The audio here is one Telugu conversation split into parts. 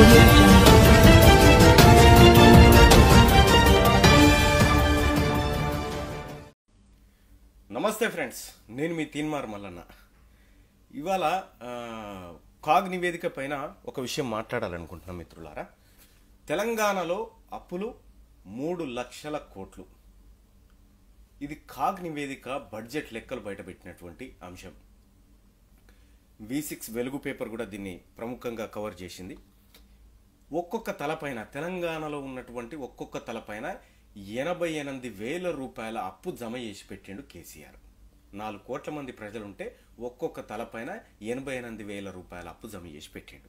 audio jungle. నమస్తే ఫ్రెండ్స్, నేను మీ తీన్మార్ మల్లన్న. ఇవాళ కాగ్ నివేదిక పైన ఒక విషయం మాట్లాడాలనుకుంటున్నాం మిత్రులారా. తెలంగాణలో అప్పులు 3 లక్షల కోట్లు. ఇది కాగ్ నివేదిక బడ్జెట్ లెక్కలు బయటపెట్టినటువంటి అంశం. V6 వెలుగు పేపర్ కూడా దీన్ని ప్రముఖంగా కవర్ చేసింది. ఒక్కొక్క తలపైన తెలంగాణలో ఉన్నటువంటి ఒక్కొక్క తలపైన 88,000 రూపాయల అప్పు జమ చేసి పెట్టిండు కేసీఆర్. 4 కోట్ల మంది ప్రజలుంటే ఒక్కొక్క తలపైన 88,000 రూపాయల అప్పు జమ చేసి పెట్టిండు.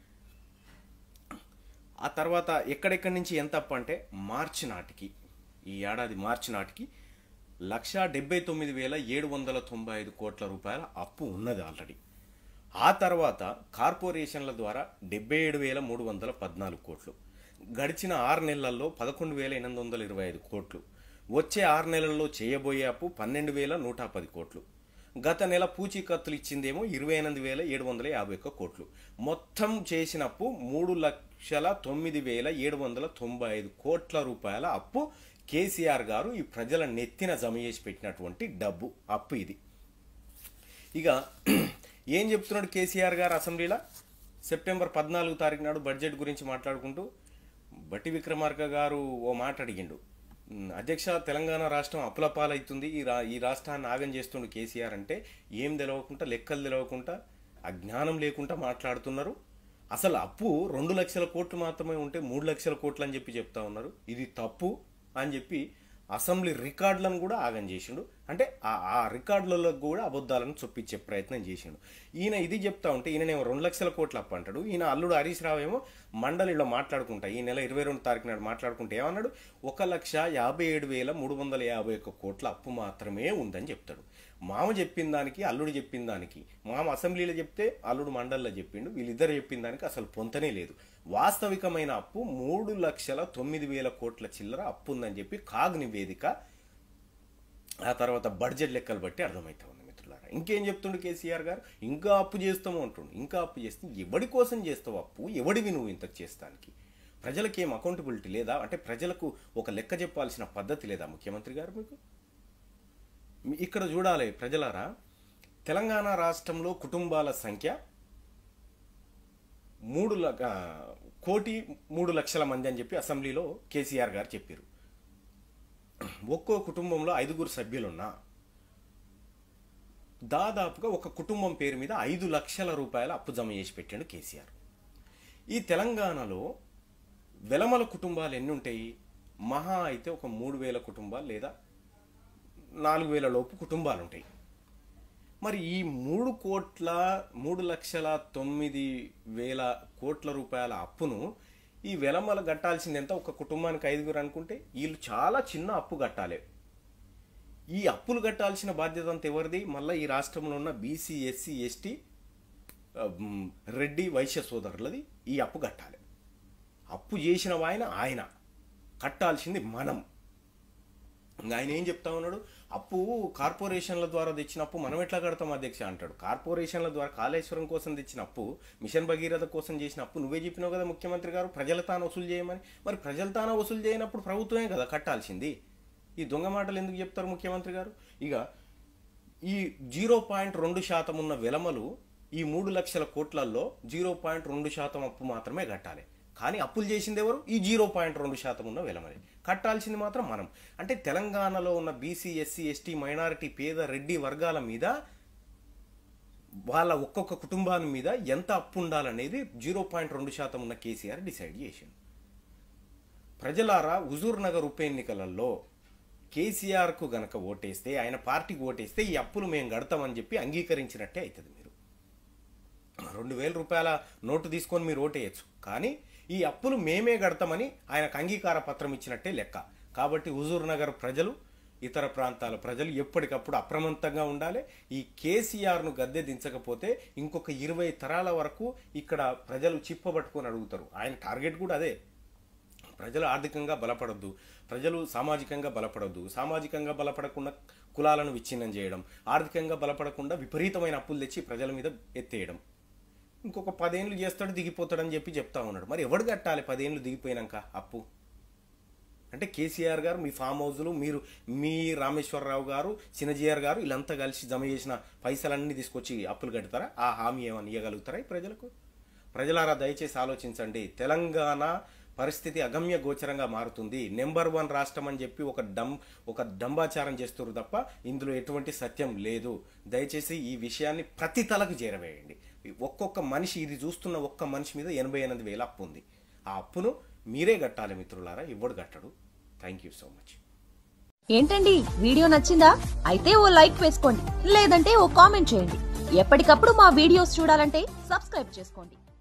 ఆ తర్వాత ఎక్కడెక్కడి నుంచి ఎంత అప్పు అంటే మార్చి నాటికి, ఈ ఏడాది మార్చి నాటికి 1,79,795 కోట్ల రూపాయల అప్పు ఉన్నది ఆల్రెడీ. ఆ తర్వాత కార్పొరేషన్ల ద్వారా 77,314 కోట్లు. గడిచిన 6 నెలల్లో 11,825 కోట్లు. వచ్చే 6 నెలల్లో చేయబోయే అప్పు 12,110 కోట్లు. గత నెల పూచీకత్తులు ఇచ్చిందేమో 28,751 కోట్లు. మొత్తం చేసిన అప్పు 3,09,795 కోట్ల రూపాయల అప్పు కేసీఆర్ గారు ఈ ప్రజల నెత్తిన జమ చేసి పెట్టినటువంటి డబ్బు అప్పు ఇది. ఇక ఏం చెప్తున్నాడు కేసీఆర్ గారు అసెంబ్లీలో? సెప్టెంబర్ 14 తారీఖు నాడు బడ్జెట్ గురించి మాట్లాడుకుంటూ బట్టి విక్రమార్క గారు ఓ మాట అడిగిండు. అధ్యక్ష, తెలంగాణ రాష్ట్రం అప్పుల పాలవుతుంది, ఈ రాష్ట్రాన్ని ఆగం చేస్తుండు కేసీఆర్ అంటే ఏం తెలవకుండా, లెక్కలు తెలవకుండా, అజ్ఞానం లేకుండా మాట్లాడుతున్నారు. అసలు అప్పు 2 లక్షల కోట్లు మాత్రమే ఉంటే 3 లక్షల కోట్లు అని చెప్పి చెప్తా ఉన్నారు. ఇది తప్పు అని చెప్పి అసెంబ్లీ రికార్డులను కూడా ఆగం చేసిండు. అంటే ఆ రికార్డులలో కూడా అబద్ధాలను చొప్పించే ప్రయత్నం చేసిండు. ఈయన ఇది చెప్తా ఉంటే ఈయననేమో 2 లక్షల కోట్లు అప్పు అంటాడు. ఈయన అల్లుడు హరీష్ రావు ఏమో మండలిలో మాట్లాడుకుంటా ఈ నెల 22 తారీఖు నాడు మాట్లాడుకుంటే ఏమన్నాడు? 1,57,351 కోట్ల అప్పు మాత్రమే ఉందని చెప్తాడు. మామ చెప్పిన దానికి అల్లుడు చెప్పిన దానికి, మామ అసెంబ్లీలో చెప్తే అల్లుడు మండలిలో చెప్పిండు. వీళ్ళిద్దరు చెప్పిన దానికి అసలు పొంతనే లేదు. వాస్తవికమైన అప్పు 3,09,000 కోట్ల చిల్లర అప్పు ఉందని చెప్పి కాగ్ నివేదిక, ఆ తర్వాత బడ్జెట్ లెక్కలు బట్టి అర్థమవుతా ఉంది మిత్రులారా. ఇంకేం చెప్తుండు కేసీఆర్ గారు? ఇంకా అప్పు చేస్తాము అంటుండు. ఇంకా అప్పు చేస్తే ఎవడి కోసం చేస్తావు అప్పు? ఎవడివి నువ్వు ఇంతకు చేస్తానికి? ప్రజలకి ఏం అకౌంటబిలిటీ లేదా? అంటే ప్రజలకు ఒక లెక్క చెప్పాల్సిన పద్ధతి లేదా ముఖ్యమంత్రి గారు మీకు? ఇక్కడ చూడాలి ప్రజలారా, తెలంగాణ రాష్ట్రంలో కుటుంబాల సంఖ్య 1,03,00,000 మంది అని చెప్పి అసెంబ్లీలో కేసీఆర్ గారు చెప్పారు. ఒక్కో కుటుంబంలో 5 సభ్యులున్నా దాదాపుగా ఒక కుటుంబం పేరు మీద 5 లక్షల రూపాయల అప్పు జమ చేసి పెట్టాడు కేసీఆర్. ఈ తెలంగాణలో వెలమల కుటుంబాలు ఎన్ని ఉంటాయి? మహా అయితే ఒక 3,000 కుటుంబాలు లేదా 4,000 లోపు కుటుంబాలు ఉంటాయి. మరి ఈ 3,09,000 కోట్ల రూపాయల అప్పును ఈ వెలమల కట్టాల్సింది ఎంత? ఒక కుటుంబానికి 5 అనుకుంటే వీళ్ళు చాలా చిన్న అప్పు కట్టాలి. ఈ అప్పులు కట్టాల్సిన బాధ్యత అంతా ఎవరిది? మళ్ళీ ఈ రాష్ట్రంలో ఉన్న బీసీ, ఎస్సీ, ఎస్టీ, రెడ్డి, వైశ్య సోదరులది ఈ అప్పు కట్టాలి. అప్పు చేసిన ఆయన కట్టాల్సింది మనం. ఆయన ఏం చెప్తా ఉన్నాడు? అప్పు కార్పొరేషన్ల ద్వారా తెచ్చిన అప్పు మనం ఎట్లా కడతాం అధ్యక్ష అంటాడు. కార్పొరేషన్ల ద్వారా కాళేశ్వరం కోసం తెచ్చిన అప్పు, మిషన్ భగీరథ కోసం చేసిన అప్పు నువ్వే చెప్పినావు కదా ముఖ్యమంత్రి గారు, ప్రజల తాను వసూలు చేయమని. మరి ప్రజల తాను వసూలు చేయనప్పుడు ప్రభుత్వమే కదా కట్టాల్సింది. ఈ దొంగ మాటలు ఎందుకు చెప్తారు ముఖ్యమంత్రి గారు? ఇక ఈ 0.2% ఉన్న వెలమలు ఈ 3 లక్షల కోట్లలో 0.2% అప్పు మాత్రమే కట్టాలి. కానీ అప్పులు చేసింది ఎవరు? ఈ 0.2% ఉన్న వెలమని. కట్టాల్సింది మాత్రం మనం. అంటే తెలంగాణలో ఉన్న బీసీ, ఎస్సీ, ఎస్టీ, మైనారిటీ, పేద, రెడ్డి వర్గాల మీద, వాళ్ళ ఒక్కొక్క కుటుంబాల మీద ఎంత అప్పు ఉండాలనేది 0.2% ఉన్న కేసీఆర్ డిసైడ్ చేసిండు. ప్రజలారా, హుజూర్ నగర్ ఉప ఎన్నికలలో కేసీఆర్కు గనక ఓటేస్తే, ఆయన పార్టీకి ఓటేస్తే ఈ అప్పులు మేము కడతామని చెప్పి అంగీకరించినట్టే అవుతుంది. మీరు 2,000 రూపాయల నోటు తీసుకొని మీరు ఓటేయచ్చు, కానీ ఈ అప్పులు మేమే కడతామని ఆయనకు అంగీకార పత్రం ఇచ్చినట్టే లెక్క. కాబట్టి హుజూర్ నగర్ ప్రజలు, ఇతర ప్రాంతాల ప్రజలు ఎప్పటికప్పుడు అప్రమత్తంగా ఉండాలి. ఈ కేసీఆర్ను గద్దె దించకపోతే ఇంకొక 20 తరాల వరకు ఇక్కడ ప్రజలు చిప్పబట్టుకొని అడుగుతారు. ఆయన టార్గెట్ కూడా అదే. ప్రజలు ఆర్థికంగా బలపడొద్దు, ప్రజలు సామాజికంగా బలపడొద్దు, సామాజికంగా బలపడకుండా కులాలను విచ్ఛిన్నం చేయడం, ఆర్థికంగా బలపడకుండా విపరీతమైన అప్పులు తెచ్చి ప్రజల మీద ఎత్తేయడం. ఇంకొక 10 ఏళ్ళు చేస్తాడు దిగిపోతాడని చెప్తా ఉన్నాడు. మరి ఎవడు కట్టాలి 10 ఏళ్ళు దిగిపోయినాక అప్పు? అంటే కేసీఆర్ గారు మీ ఫామ్ హౌస్లు, మీరు మీ రామేశ్వరరావు గారు, చిన్నజీఆర్ గారు వీళ్ళంతా కలిసి జమ చేసిన పైసలన్నీ తీసుకొచ్చి అప్పులు కడతారా? ఆ హామీ ఏమని ఇవ్వగలుగుతారా ఈ ప్రజలకు? ప్రజలారా దయచేసి ఆలోచించండి. తెలంగాణ పరిస్థితి అగమ్య గోచరంగా మారుతుంది. నెంబర్ 1 రాష్ట్రం అని చెప్పి ఒక డంబాచారం చేస్తున్నారు తప్ప ఇందులో ఎటువంటి సత్యం లేదు. దయచేసి ఈ విషయాన్ని ప్రతి తలకు చేరవేయండి. ఒక్కొక్క మనిషి, ఇది చూస్తున్న ఒక్క మనిషి మీద 88,000 అప్పు ఉంది. ఆ అప్పును మీరే కట్టాలి మిత్రులారా, ఇవ్వడు కట్టడు. Thank you so much. ఏంటండి వీడియో నచ్చిందా? అయితే ఓ లైక్ వేసుకోండి, లేదంటే ఓ కామెంట్ చేయండి. ఎప్పటికప్పుడు మా వీడియోస్ చూడాలంటే సబ్స్క్రైబ్ చేసుకోండి.